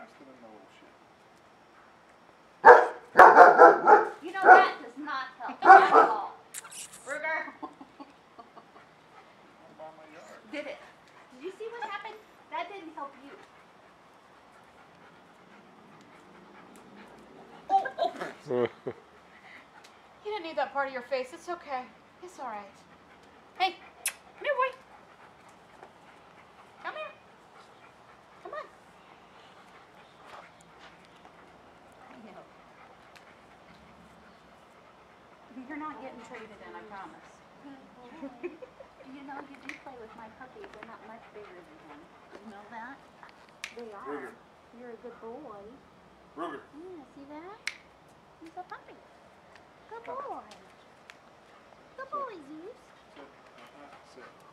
resting in my little shit. You know that does not help at all. Ruger. I'm by my yard. Did it? Did you see what happened? That didn't help you. Oh. You didn't need that part of your face. It's okay. It's all right. Hey, come here, boy. Come here. Come on. You're not getting traded in, I promise. You know, you do play with my puppies. They're not much bigger than him. You know that? They are. Ruger. You're a good boy. Ruger. Yeah, see that? He's a puppy. Good boy. Good boy, Zeus. Sit. Sit.